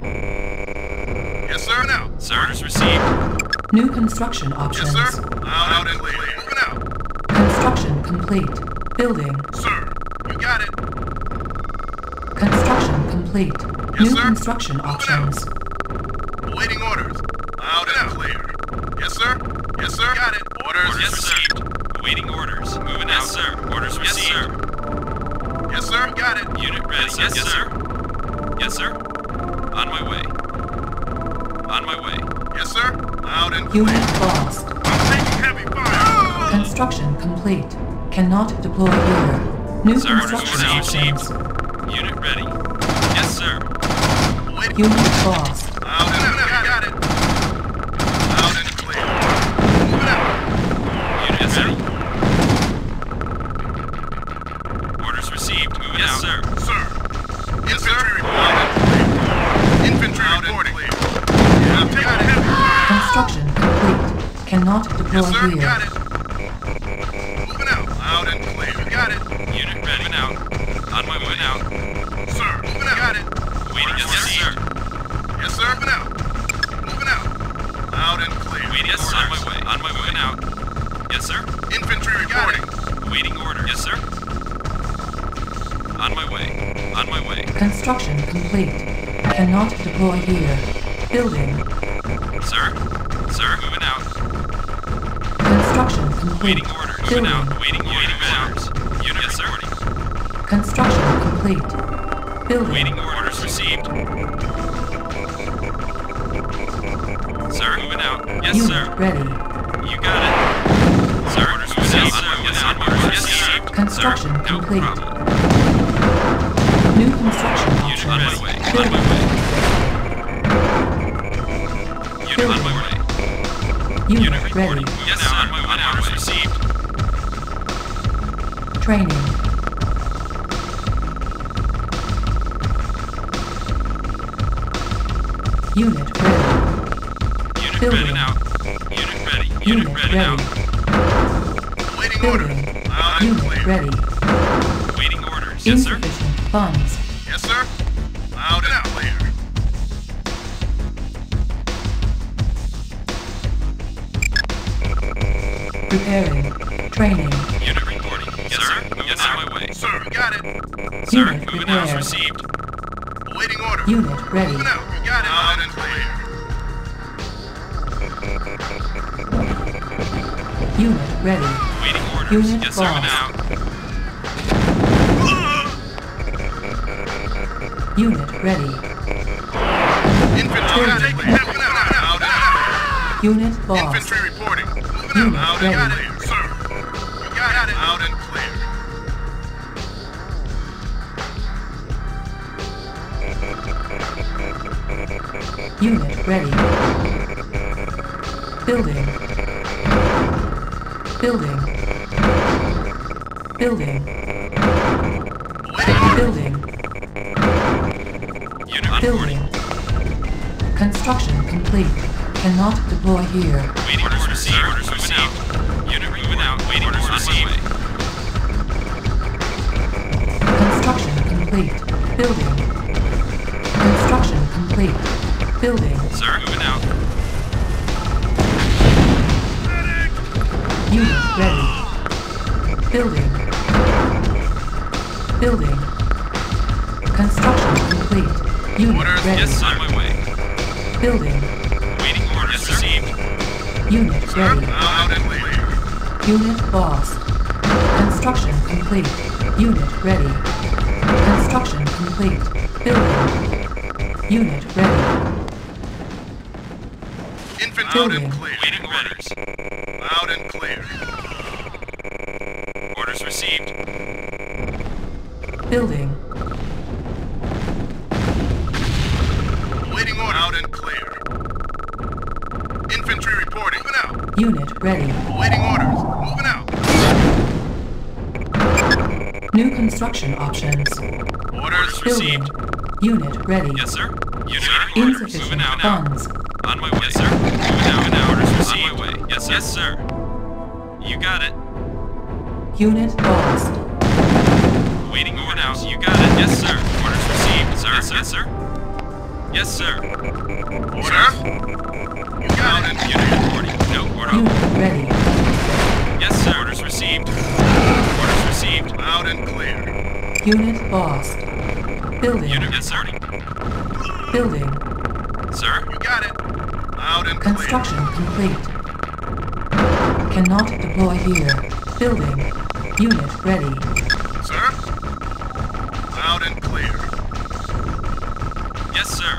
Yes, sir. Now. Sir. Orders received. New construction options. Yes, sir. Out and clear. Moving out. Construction complete. Building. Sir, you got it. Construction complete. Yes, New sir. construction Moving options. Awaiting orders. Out and clear. Yes, sir. Yes, sir. Got it. Orders. Yes, received. Awaiting orders. Moving out. Yes, sir. Orders received. Yes, sir. Yes, sir. Got it. Unit ready. Yes, sir. Yes, sir. On my way. On my way. Yes, sir. Out and clear. Unit lost. I'm taking heavy fire. Construction complete. Cannot deploy here. New Sir, orders construction received. options. Unit ready. Yes, sir. Awaiting. Unit lost. Out and got it. Out and clear. Moving out. Unit ready. Orders received. Moving out. Yes, sir. Sir. Infantry reporting. Infantry reporting. Yeah, I'm taking heavy fire. Construction complete. Cannot deploy Yes, sir. here. Got it. Moving out. Out and clear. Got it. Unit ready. Moving out. On my way out. Sir. Moving out. Got it. Waiting. Yes, sir. Yes, sir. Moving out. Moving out. Out and clear. Waiting. Yes, sir. On my way. On my way out. Yes, sir. Infantry reporting. Waiting order. Yes, sir. On my way. On my way. Construction complete. Cannot deploy here. Building. Sir. Sir. Moving out. Construction complete. Waiting orders. Moving Building. out. Waiting orders. Unit. Yes, sir. Construction complete. Building. Waiting orders received. Sir. Moving out. Yes, Unit sir. ready. You got it. Sir. Orders received. Yes, sir. Yes, sir. Construction No complete. problem. New construction Unit on my options. way. On Building. my way. Unit on my way. Unit ready. reporting. Yes, sir. On my way. Orders received. Training. Unit ready. Unit Building. ready now. Unit ready. Unit Unit ready now. Waiting orders. Building. Out and Unit clear. ready. Waiting orders. Yes, sir. Insufficient funds. Yes, sir. Out and clear. Preparing. Training. Unit reporting. Yes, sir. Yes, on my way. Sir, got it. Sir, Unit moving out. prepared. Received. Awaiting order. Unit ready. Moving out. You got it. Out and clear. Unit ready. Waiting orders. Unit Yes, sir. lost. Moving out. Unit ready. Infantry got it. Moving out. Out and Unit lost. infantry reporting. Moving Unit out. Out and ready. clear. Sir. You got it. Out and clear. Unit ready. Building. Building. Building. Building. Unit reporting. Building. Construction complete. Cannot deploy here. Waiting orders received. Orders received. Unit moving out. Waiting orders received. Construction complete. Building. Construction complete. Building. Sir, moving out. Unit ready. Building. Building. Construction complete. Unit Orders. ready. Yes, on my way. Building. Waiting orders received. Unit ready. Out and clear. Unit lost. Construction complete. Unit ready. Construction complete. Building. Unit ready. Infantry out and clear. Waiting orders. Out and clear. Orders received. Building. Waiting order. Out and clear. Infantry reporting. Moving out. Unit ready. Waiting orders. Moving out. New construction options. Orders Building. received. Unit ready. Yes, sir. Unit orders. Insufficient Moving out. funds. On my way. Yes, sir. Moving out. Orders received. On my way. Yes, sir. Yes, sir. You got it. Unit lost. Waiting orders. You got it. Yes, sir. Orders received. Sir. Yes, sir. Yes, sir. Order. You got it. Unit reporting. No, order. Unit ready. Yes, sir. Orders received. Orders received. Loud and clear. Unit lost. Building. Unit, yes, sir. Building. Sir? You got it. Loud and clear. Construction complete. Cannot deploy here. Building. Unit ready. Sir? Loud and clear. Yes, sir.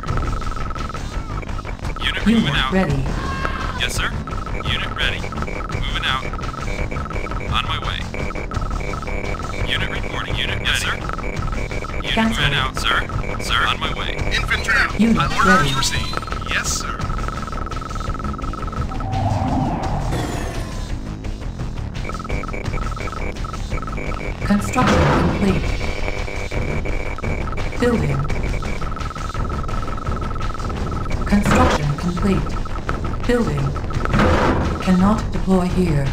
Unit moving Unit out. ready. Yes, sir. Unit ready. Moving out. On my way. Unit reporting. Unit, yes, sir. Unit Cancel. ran out, sir. Sir, on my way. Infantry. Unit Orders ready. received. Yes, sir. Construction complete. Building. Construction complete. Building. Cannot deploy here.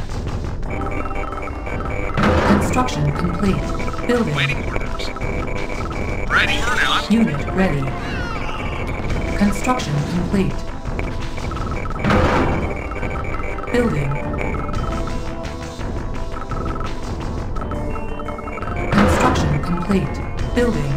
Construction complete. Building. Waiting orders. Ready for now. Unit ready. Construction complete. Building. Construction complete. Building.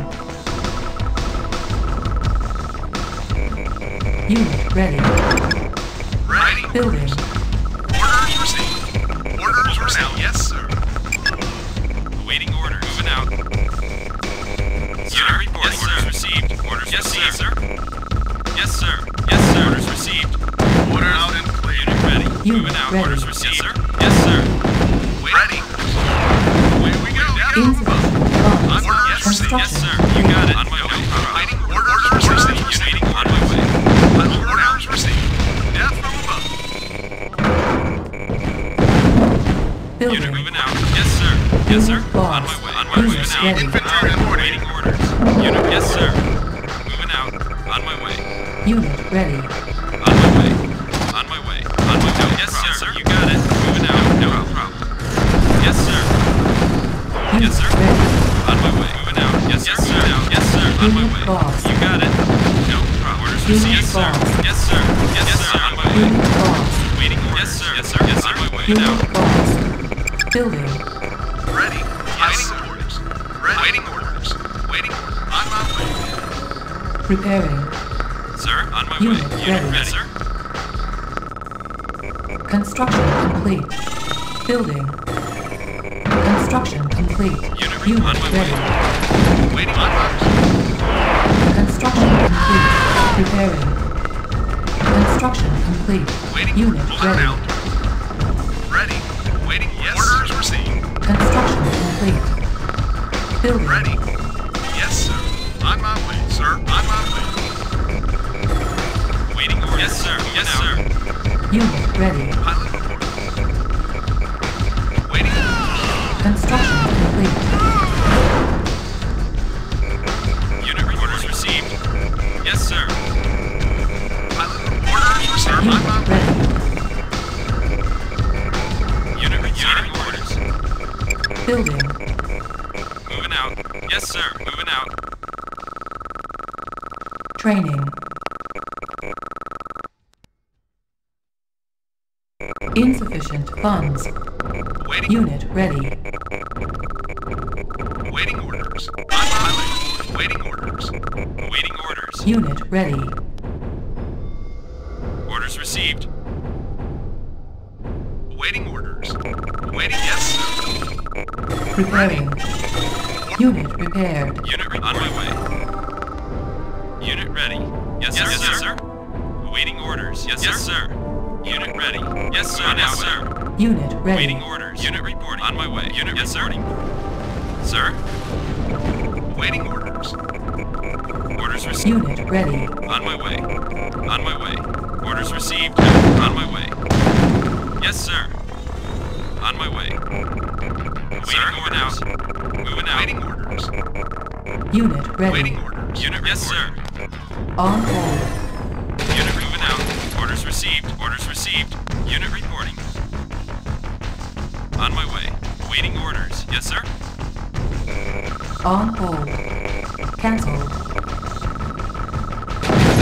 Unit ready. Ready. Building. Orders received. Orders received. Yes, sir. Awaiting orders. Moving out. Unit reporting. Yes, orders received. Orders received, sir. Yes, sir. Yes, sir. Orders received. Order out and clear. Unit ready. Unit Moving out. ready. Orders received, sir. Yes, sir. Ready. Away we go. Insufficient funds. Orders Yes, received. yes, Construction sir. You got it. On my way. Waiting orders received. Waiting on my way. Orders received. Death from above. Unit Building. moving out. Yes, sir. Yes, sir. Unit On lost. my way. On my Unit way. Moving out. ready. Infantry reporting. Waiting orders. Unit, yes, sir. Moving out. On my way. Unit ready. On my way. On my way. On my way. Yes, sir. You got it. Moving out. No problem. Yes, sir. Unit Yes, sir. ready. On my way. Moving out. Yes, sir. Yes, sir. On my Unit way. lost. You got it. No problem. Orders Unit received, yes, sir. lost. Yes, sir. Yes, sir. On my way. Unit lost. Waiting orders. Yes, sir. Yes, sir. Yes, sir. On my way. Now. Unit lost. Building. Ready. Waiting orders. Ready. Waiting orders. Waiting orders. On my way. Preparing. Sir, on my Unit way. ready. Unit ready, sir. Construction complete. Building. Construction complete. Unit Unit on my ready. way. Waiting on orders. Construction complete. Preparing. Construction complete. Waiting. Unit Pulling ready. out. Ready. Waiting. Yes. Orders received. Construction complete. Building. Ready. Yes, sir. On my way, sir. On my way. Waiting orders. Yes, sir. Yes, sir. Unit ready. Pilot report. Waiting. Construction complete. Unit orders received. Yes, sir. Pilot orders received. On my Unit way. ready. Unit orders. Building. Moving out. Yes, sir. Moving out. Training. Insufficient funds. Waiting. Unit ready. Waiting orders. On my way. Waiting orders. Awaiting orders. Unit ready. Orders received. Waiting orders. Waiting. Yes, sir. Preparing. Unit repaired. Unit on my way. Unit ready. Yes, sir. Yes, sir. Awaiting orders. Yes, sir. Unit ready. Yes, sir. Yes, sir. Unit ready. Awaiting orders. Unit reporting. On my way. Unit reporting. Sir. Waiting orders. Orders received. Unit ready. On my way. On my way. Orders received. On my way. Yes, sir. On my way. Waiting moving out. Moving out. Waiting orders. Unit ready. Waiting orders. Unit, yes, sir. On hold. Unit moving out. Orders received. Orders received. Unit reporting. On my way. Waiting orders. Yes, sir. On hold. Cancelled.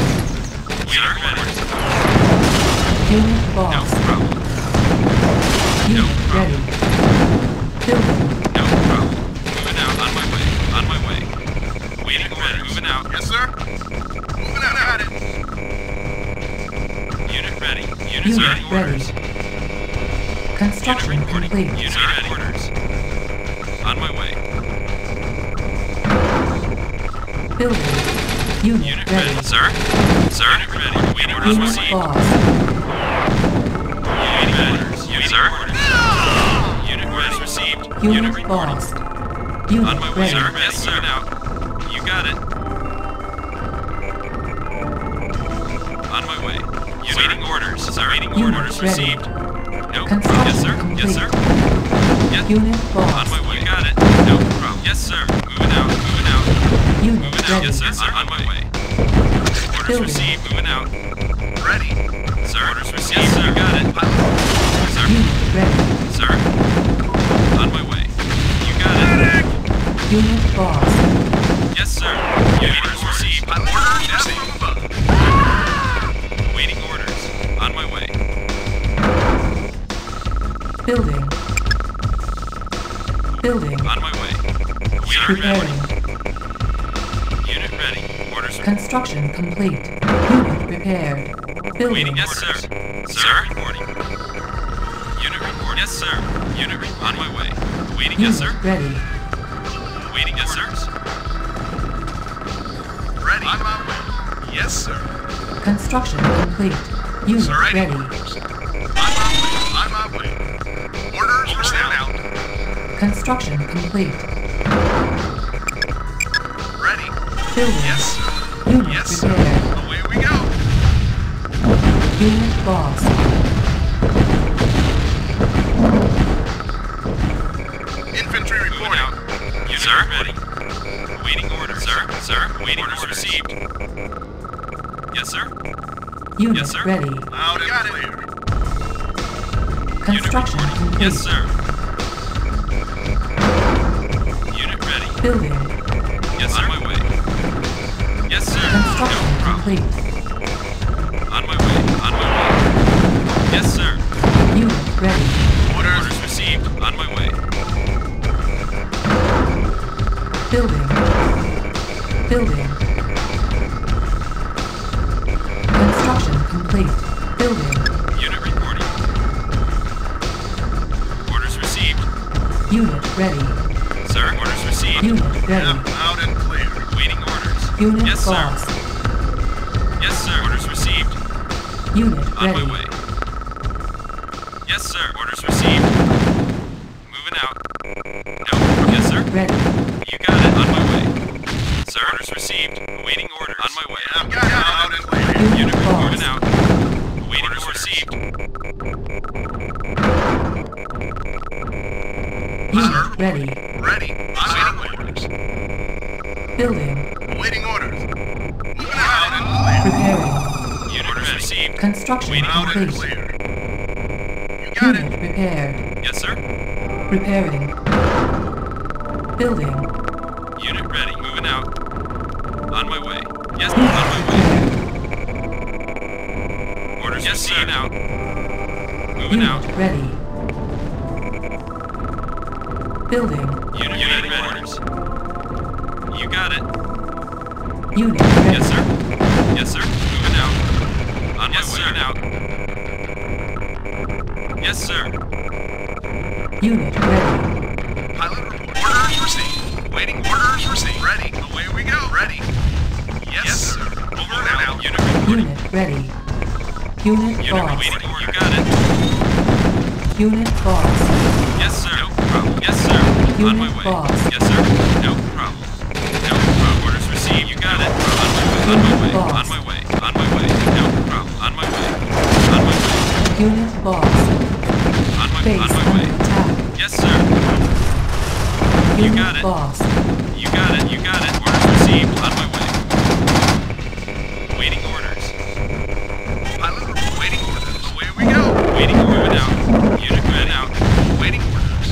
Waiting orders. Unit No lost. problem. Unit ready. Building. No problem. Moving out. On my way. On my way. Waiting orders. Moving out. Yes, sir. Moving out at it. Unit ready. Unit Unit ready. ready. Orders. Construction Unit reporting. complete. Unit ready. Orders. On my way. Building. Unit Unit ready. ready. Sir? Sir? Unit ready. Waiting orders Unit received. lost. Waiting orders. Yes, sir. Unit orders received. Unit reporting. lost. Unit On my way, ready. sir. Yes, sir. Now. You got it. On my way. Waiting orders, sir. Waiting Unit orders ready. received. No. Construction Yes, sir. complete. Yes, sir. Yes. Unit On lost. my way. You got it. No problem. Yes, sir. Moving out. Moving out. Unit Moving out. ready. Yes, sir. On my way. Orders Building. received. Moving out. Ready. Sir. Orders received. Yes, sir. You got it. Sir. Unit ready. Sir. On my way. You got it. Unit lost. Yes, sir. Orders received. Orders received. Waiting orders. On my way. Building. Building. On my way. Waiting Preparing. Unit ready. Orders. Construction complete. Unit prepared. Building. Waiting. Yes, sir. Sir. Reporting. Unit report. Yes, sir. Unit on my way. Waiting. Yes, Unit sir. ready. Waiting. Yes, sir. Ready. On my way. Yes, sir. Construction complete. Unit Sir, ready. ready. On my way. On my way. Orders received. Out. Construction complete. Ready. Building. Yes, sir. Unit Yes, sir. prepared. Away we go. Unit lost. Infantry Moving reporting. out. Unit sir. Ready. Waiting orders. Sir. Sir. Waiting orders received. Yes, sir. Unit Yes, sir. ready. Loud and clear. Construction Unit reporting. complete. Yes, sir. Unit ready. Building. Yes, sir. On my way. Yes, sir. Construction No problem. complete. On my way. On my way. Yes, sir. Unit ready. Orders received. On my way. Building. Building. Construction complete. Building. Unit reporting. Orders received. Unit ready. Sir. Orders received. Unit ready. Yep, loud and clear. Waiting orders. Unit Yes, sir. lost. Yes, sir. Orders received. Unit On ready. my way. Yes, sir. Orders received. Moving out. No. Yes, sir. Ready. You got it. On my way. Sir. Orders received. Awaiting orders. On my way. I've got it loud and clear. Unit Unit moving lost. out. Awaiting orders received. Unit ready. Ready. Awaiting orders. Building. Awaiting orders. Moving out and clear. Preparing. Unit orders received. Construction Waiting Loud and complete. clear. You got Unit it. prepared. Yes, sir. Preparing. Building. Unit ready. Moving out. On my way. Yes, on Unit my way. prepared. Orders received. Out. Moving out. Unit ready. Building. Unit ready. Orders. You got it. Unit ready. Yes, sir. Yes, sir. Moving out. On my way. Out. Yes, sir. Unit ready. Pilot report. Orders received. Waiting orders received. Ready. Away we go. Ready. Yes, sir. Over and out. Unit reporting. Unit ready. Unit Unit lost. waiting. You got it. Unit lost. Yes, sir. No problem. Yes, sir. On my Unit way. lost. Yes, sir. No problem. No problem. Orders received. You got it. On my way. On my way. On my way. On my way. No problem. On my way. On my way. Unit lost. On my Base on my under way. attack. Yes, sir. You Unit got it. lost. You got it. You got it. Orders received. On my way. Waiting orders. Pilot report. Waiting orders. Away we go. Waiting order out. Unit ready out. Waiting orders.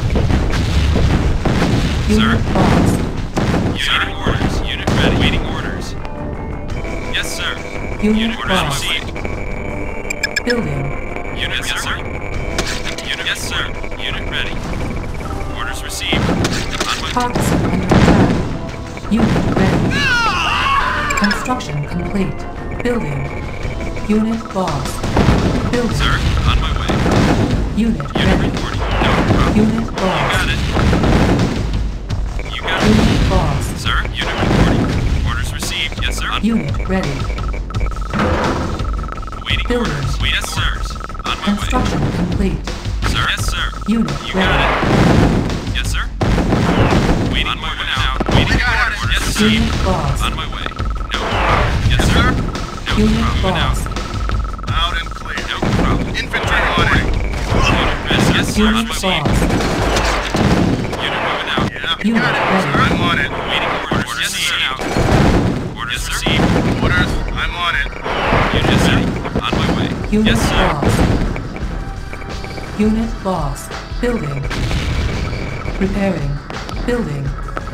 Sir. Unit lost. Unit orders. Unit ready. Waiting orders. Yes, sir. Unit orders lost. received. Building. Unit, yes, sir. Unit, yes, sir. Unit ready. Orders received. On my Targets under attack. Unit ready. Construction complete. Building. Unit lost. Building. Sir, on my way. Unit Unit ready. reporting. No problem. Unit You lost. got it. You got it. Unit lost. Sir, unit reporting. Orders received. Yes, sir. Unit ready. Waiting Building. orders. Yes, sirs. On my way. Construction complete. Sir, yes, sir. Unit You ready. got it. Yes, sir. Waiting on my way now. Waiting orders. Yes, sir. Unit lost. On my way. No problem. Yes, sir. No Unit problem. Out. lost. Out and clear. No problem. Infantry loading. Unit ready. Yes, sir. On Unit my way. lost. Unit moving out. Yeah, Unit got it. ready. Sir, I'm on it. Waiting orders. Yes, sir. Out. Orders received. Orders, I'm on it. Unit ready. On my way. Unit Yes, sir. lost. Unit lost. Building. Repairing. Building.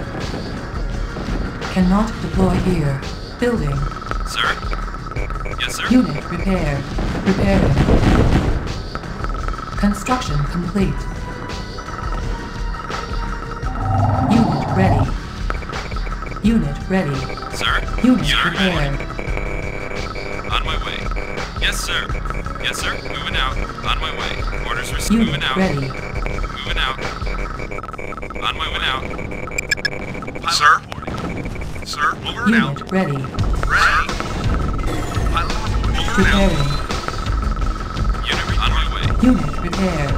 Cannot deploy here. Building. Sir. Yes, sir. Unit repaired. Repairing. Construction complete. Unit ready. Unit ready. Sir. Unit Unit ready. repaired. On my way. Yes, sir. Yes, sir. Moving out. On my way. Orders received. Unit Moving out. ready. Moving out. On my way out. Sir? Sir, over and out. Unit ready. Ready. Pilot, over and out. Repairing. Unit on my way. Unit repaired.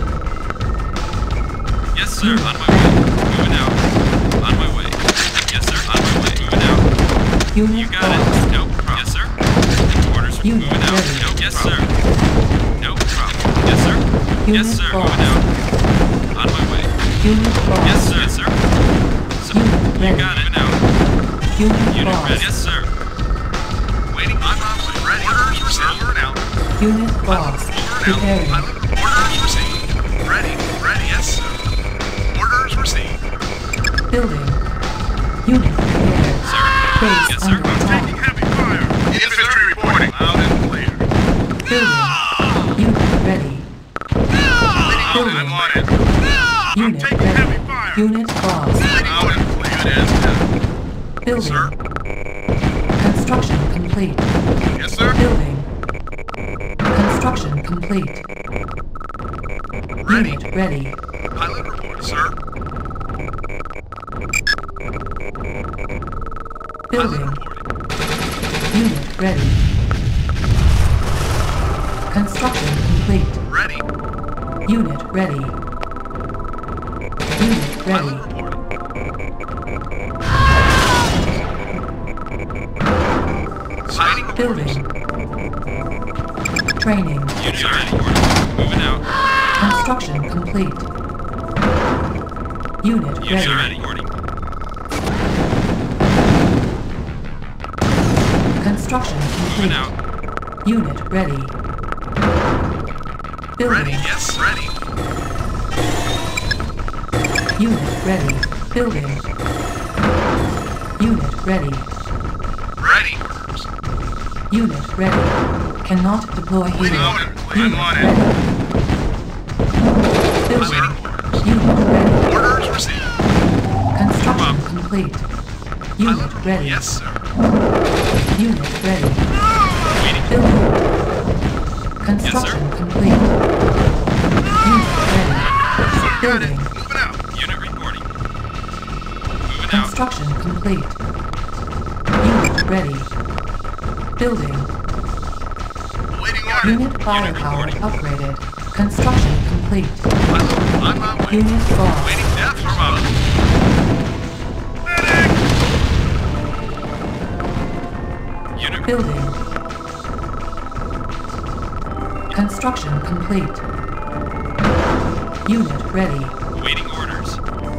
Yes, sir. On my way. Moving out. On my way. Yes, sir. On my way. Moving out. You Unit got lost. it. No problem. Yes, sir. Orders Unit moving out. ready. No, yes, sir. No problem. Yes, sir. Unit Yes, sir. lost. Moving out. On my way. Unit lost. Yes, sir. Yes, sir. So, Unit you ready. got it. Moving out. Unit Unit lost. ready. Yes, sir. Waiting on my way. Ready. Orders received. Over and out. Unit lost. Over and out. Repairing. Pilot, orders received. Ready. Ready, yes, sir. Orders received. Building. Unit repaired. Sir. Base Yes, sir. under attack. Taking heavy fire. Infantry reporting. Loud and clear. Building. Unit ready. Building. I'm on it. Unit taking ready. heavy fire. Unit lost. Loud and clear. It is. Building. Sir? Construction complete. Yes, sir. Building. Construction complete. Ready. Unit ready. Pilot report, sir. Building. Pilot reporting. Unit ready. Construction complete. Ready. Unit ready. Unit ready. Pilot reporting. Sighting Building. Training. Unit ready. Moving out. Construction complete. Unit Unit ready. ready. Construction Moving complete. out. Unit ready. Ready, Building. yes, ready. Unit ready. Building. Unit ready. Ready. Orders. Unit ready. Cannot deploy here. Waiting on it. I'm Unit on it. ready. Waiting Building. orders. Unit ready. Orders received. Construction complete. Unit Pilot, ready. yes, sir. Unit ready. Waiting. Building. Construction complete. Unit ready. Got it. Building. Moving out. Unit reporting. Moving out. Construction complete. Unit ready. Building. Waiting order. Unit firepower upgraded. Construction complete. Pilot, on my way. Unit lost. Waiting death from above. Medic! Unit Building. Construction complete. Unit ready. waiting orders.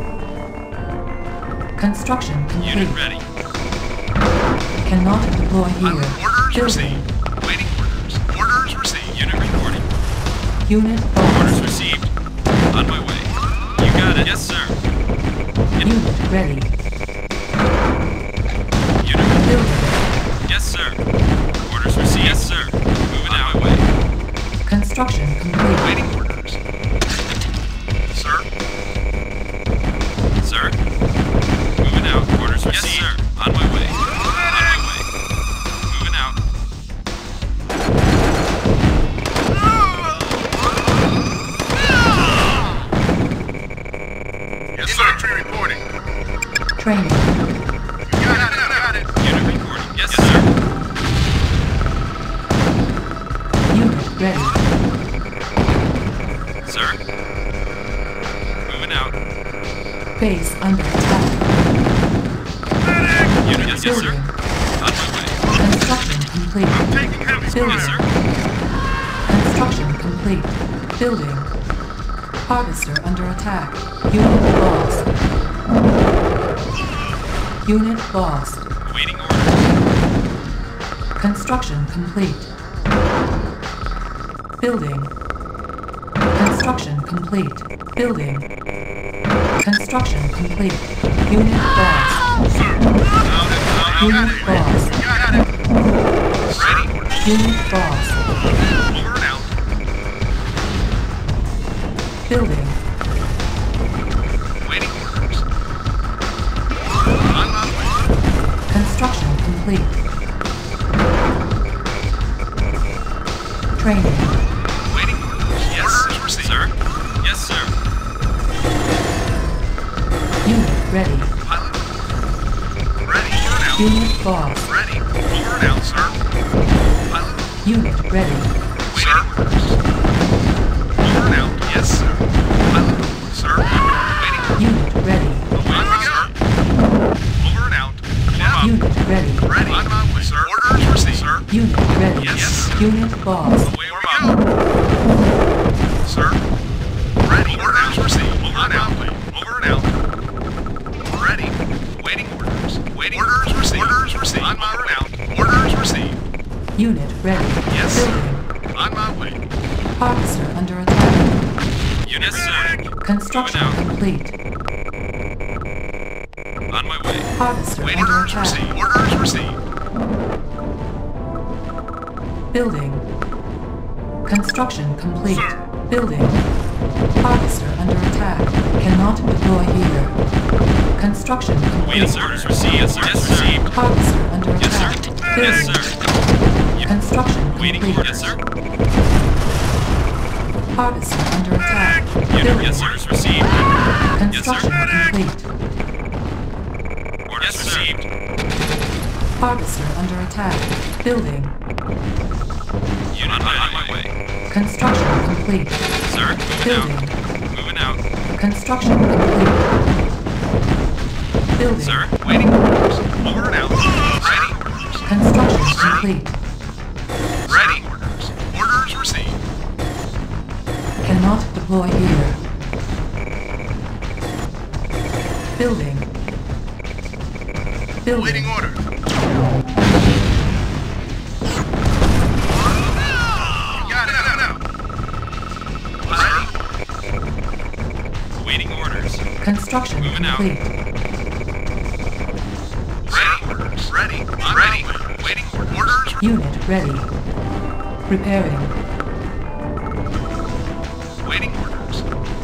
Construction complete. Unit ready. Cannot deploy here. Orders Building. received. Waiting orders. Orders received. Unit reporting. Unit Orders lost. received. On my way. You got it. Yes, sir. Unit ready. Unit ready. Building. Yes, sir. Orders received. received. Yes, sir. Moving out. On my way. Construction complete. Waiting orders. Sir? Sir? Moving out. Orders received. Yes, sir. On my way. On my way. Moving out. Yes, sir. Infantry reporting. Training. Got it. Unit reporting. Yes, sir. Unit ready. Sir? Moving out. Base under attack. Unit, yes, sir. Building. On my way. Construction complete. Taking heavy Building. Yes, sir. Construction complete. Building. Harvester under attack. Unit lost. Unit lost. Awaiting orders. Construction complete. Building. Construction complete. Building. Construction complete. Unit lost. Unit lost. Got it. Ready. Unit lost. Over and out. Building. Waiting orders. On my way. Construction complete. Training. Waiting orders. Yes, Orders received. sir. Yes, sir. Unit ready. Pilot. Ready. Over and out. Unit lost. Ready. Over and out, sir. Pilot. Unit ready. Sir. Over and out. Yes, sir. Pilot. Sir. Waiting. Unit ready. On my sir. Over and out. Yeah. Unit ready. Ready. On my way, sir. Orders received, sir. Unit ready. Yes, sir. Unit lost. Away we go. Sir. Ready. Orders received. Over and out. Over and out. Ready. Waiting orders. Waiting orders received. Orders received. On my way. Out. Orders received. Unit ready. Yes, sir. Building. On my way. Harvester under attack. Unit, yes, sir. Construction Moving out. complete. On my way. Harvester Waiting under orders attack. received. Orders received. Building. Construction complete. Sir. Building. Harvester under attack. Cannot deploy here. Construction complete. Yes, sir. Orders received. Yes, sir. Yes, received. Harvester under Yes, sir. attack. Yes, Building. sir. Construction Waiting complete. orders. Yes, sir. Harvester under attack. Unit, Building. yes, sir. Orders received. Yes, Construction sir. complete. Orders received. Harvester under attack. Building. Unit on my way. Construction complete. Sir, moving Building. out. Moving out. Construction complete. Building. Sir, Waiting orders. Over and out. Ready. Construction complete. Ready. Orders. Orders received. Cannot deploy here. Building. Building. Waiting order. Got it. Ready. waiting orders. Construction Moving out. complete. Ready. Orders. Ready. Ready. Waiting orders. Unit ready. Preparing. Waiting orders.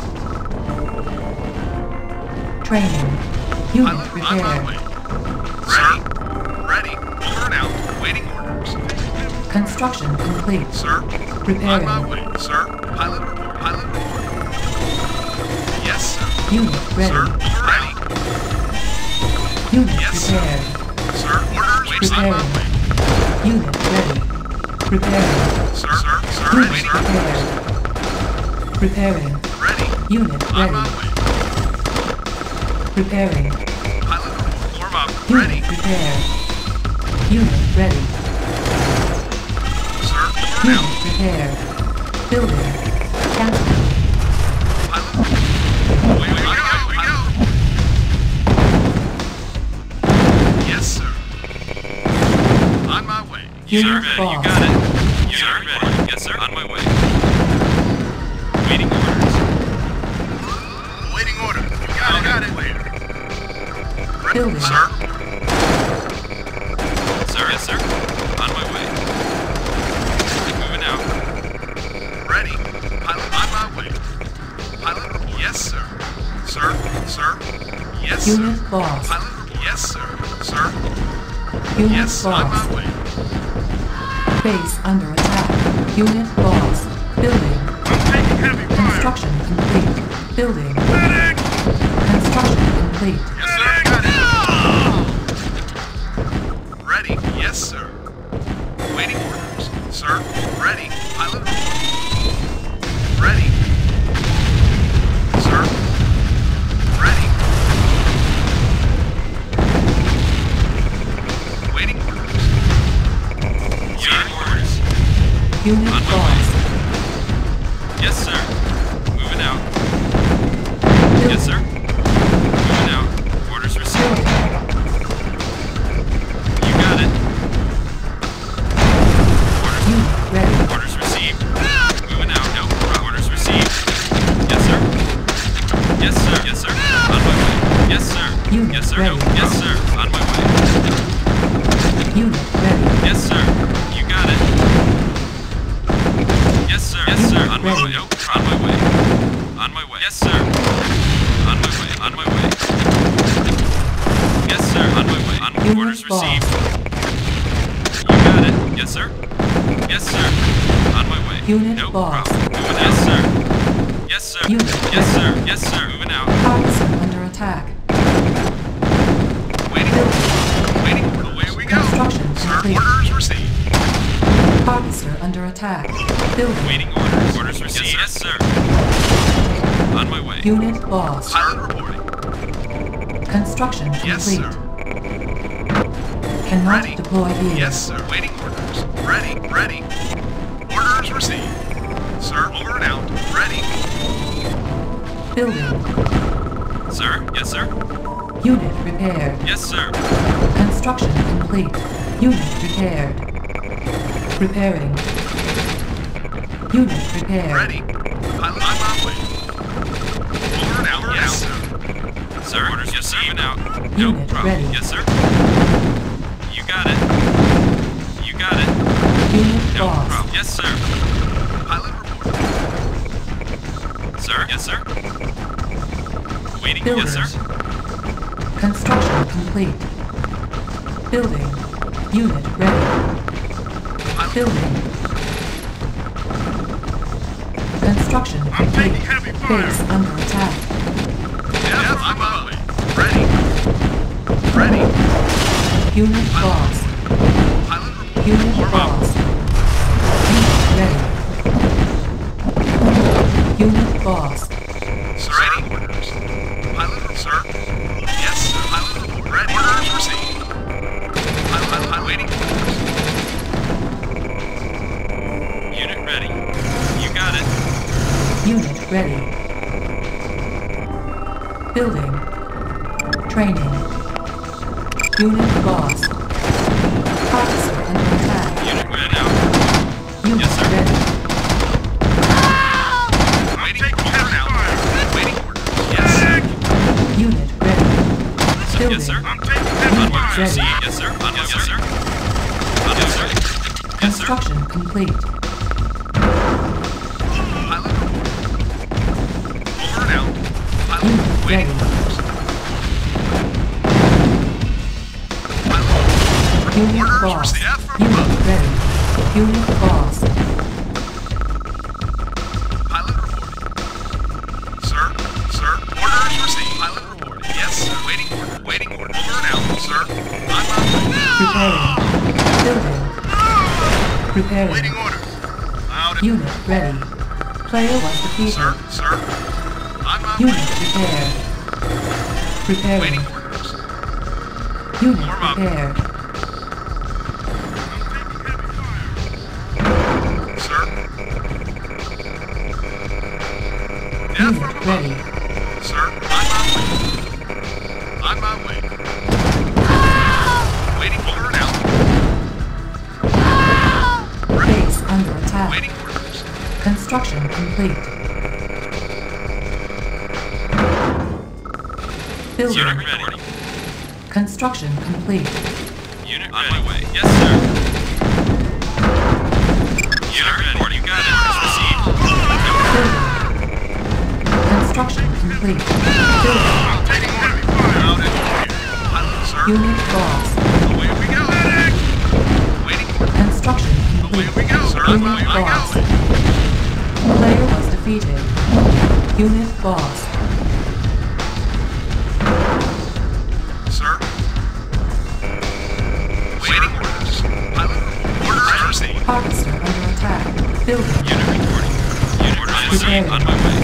Training. Unit On my prepared. way. Ready. Ready. Over and out. Waiting orders. Construction complete. Sir. Preparing. On my way. Sir. Pilot report. Pilot report. Yes, sir. Unit ready. Sir. Ready. Unit Yes, sir. prepared. Sir. Orders. On my Preparing. way. Unit ready. Preparing. Sir. Sir. Sir. Unit Waiting. prepared. Preparing. Ready. Unit On my ready. way. Preparing. Pilot report. Form up. Unit Ready. prepared. Unit ready. Sir. Over and Unit out. prepared. Building. Cancel. Pilot report. Away we go. Yes, sir. On my way. Sir, Unit ready. You boss. got it. Sir, ready. Yes, sir. On my way. Waiting orders. Waiting order. Got it. Building. Sir. Sir, yes, sir. On my way. Yes, sir. Unit lost. Pilot report. Yes, sir. Sir? Unit Yes, on lost. my way. Base under attack. Unit lost. Building. I'm taking heavy fire. Construction complete. Building. Medic! Construction complete. Yes, sir. Got it. Ready. Yes, sir. Waiting orders. Sir, ready. Pilot report. Ready. Sir, ready. Waiting orders. Unit orders. Unit On my lost. Yes, sir. Moving out. Building. Yes, sir. Moving out. Orders received. Building. You got it. Unit ready. Orders received. Moving out. No. Orders received. Yes, sir. Yes, sir. Yes, sir. On my way. Yes, sir. Unit Yes, sir. No. ready. Yes, sir. On my way. Unit ready. Yes, sir. You got it. Yes, sir. Yes, sir. On my way. Ready. No. On my way. On my way. Yes, sir. On my way. On my way. Yes, sir. On my way. On Unit orders lost. received. You got it. Yes, sir. Yes, sir. On my way. Unit No lost. problem. Moving. Yes, sir. Yes, sir. Unit Yes, ready. sir. Yes, sir. Moving out. Partisan under attack. Waiting orders. Waiting orders. Away we go. Construction Sir, complete. orders received. Harvester under attack. Building. Waiting orders. Orders received. Yes, sir. On my way. Unit lost. Pilot reporting. Construction complete. Yes, sir. Cannot Ready. deploy here. Yes, sir. Waiting orders. Ready. Ready. Orders received. Sir, over and out. Ready. Building. Sir. Yes, sir. Unit repaired. Yes, sir. Construction complete. Unit repaired. Repairing. Unit repaired. Ready. Pilot on my way. Over and out. Over and Yes, out. sir. Sir. Orders yes, sir. Moving out. No Unit problem. ready. Yes, sir. You got it. You got it. Unit No lost. problem. Yes, sir. Pilot report. Sir. Yes, sir. Waiting. Builders. Yes, sir. Construction complete. Building. Unit ready. Building. Construction I'm complete. taking heavy fire. Base under attack. Yes, I'm on my way. Ready. Ready. Unit lost. Pilot report. Unit Warm up. lost. Unit ready. Unit lost. Sir, ready. Orders. Pilot, sir. Yes, sir. Pilot report. Ready. Orders received. Pilot, waiting orders. Unit ready. You got it. Unit ready. Building. Training. Unit lost. Officer under attack. Unit ready now. Unit Yes, sir. ready. Waiting over now. Waiting orders. Yes. Unit ready. Building. Yes, sir. I'm taking On heavy Unit my fire. ready. see. Yes, sir. On yes, sir. On yes, sir. Yes, sir. Construction complete. Pilot report. Over and out. Pilot Unit waiting ready. orders. Pilot Unit orders lost. received. Affirmative. Unit ready. Unit lost. Pilot reporting. Sir, sir. Orders received. Pilot reporting. Yes, sir. Waiting order. Waiting order. Over and out, sir. I'm on my way. Preparing. Building. Preparing. Waiting order. Out. Unit ready. Player was defeated. Sir, sir. I'm on my Unit way. prepared. Preparing. Waiting orders. Unit Warm up. prepared. Sir. Unit Affirmative. ready. Sir, I'm on my way. On my way. Waiting over and out. Base under attack. Waiting orders. Construction complete. Building. Unit ready. Construction complete. Unit on my way. Yes, sir. Unit ready. You got it. Orders received. Building. Construction complete. Building. Taking Unit boss. Away we go. Medic! Waiting orders. Construction Away complete. we go, sir. Unit I got boss. it. Player was defeated. Unit boss. Sir? Waiting orders. Pilot. Orders received. Harvester under attack. Building. Unit reporting. Unit orders received. On my way.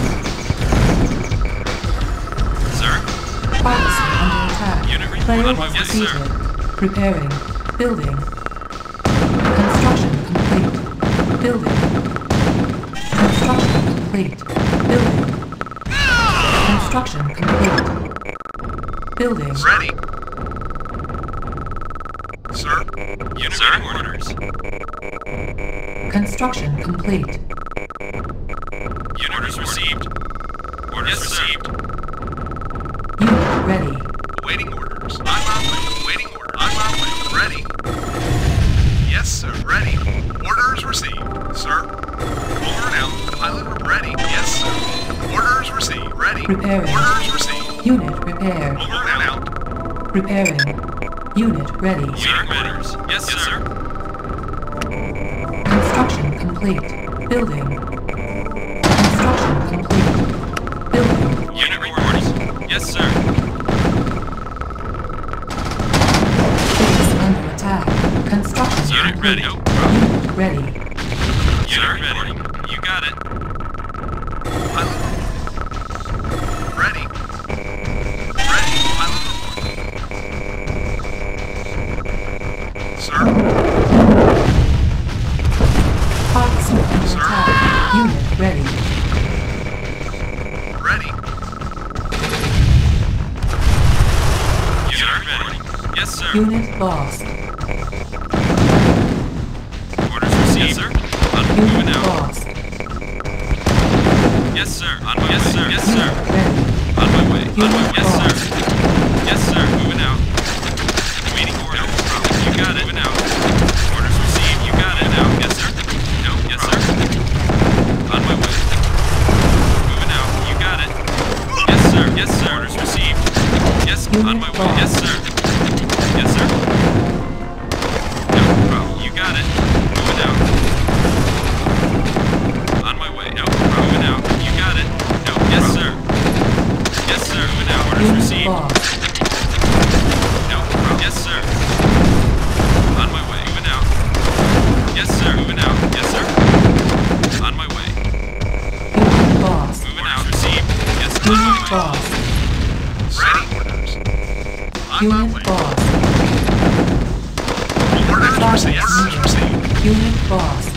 Sir? Harvester under attack. Unit report Player on my was way. Yes, sir. defeated. Preparing. Building. Construction complete. Building. Construction complete. Building. Construction complete. Building. Ready. Sir? Unit Sir? orders. Construction complete. Unit orders received. Orders received. Unit ready. Awaiting orders. I'm on way. Waiting orders. I'm on way. Ready. Yes, sir. Ready. Orders received. Sir? Over and out. Pilot ready. Yes, sir. Orders received. Ready. Preparing. Orders received. Unit prepared. Over and out. Preparing. Unit ready. Unit orders. Yes, sir. Construction complete. Building. Construction complete. Building. Unit orders. Yes, sir. Base under attack. Construction Unit complete. ready. Unit ready. Unit ready. You got it. Pilot. Ready. Ready. Pilot. Sir? Harvester under Sir? attack. Unit ready. Ready. Unit ready. Yes, sir. Unit lost. Orders received. Yes, sir. On moving Unit out. lost. Yes, sir. On my yes, sir. Yes, sir. Unit ready. On my way. On my Unit yes, sir. lost. Yes, sir. Moving out. Waiting order. You got it. Moving out. Orders received. You got it. Now. Yes, sir. No. Yes, sir. On my way. Moving out. You got it. Yes, sir. Yes, sir. Orders received. Yes. On my way. Yes, sir. Yes, sir. No problem. You got it. Moving out. On my way. No problem. Moving out. You got it. No. Yes, sir. Yes, sir. Moving out. Orders Unit received. lost. No problem. Yes, sir. On my way. Moving out. Yes, sir. Moving out. Yes, sir. On my way. Unit lost. Moving out. Received. Yes, on my Unit way. lost. Ready. I'm on way. Unit lost. Orders received. Orders received. Unit lost.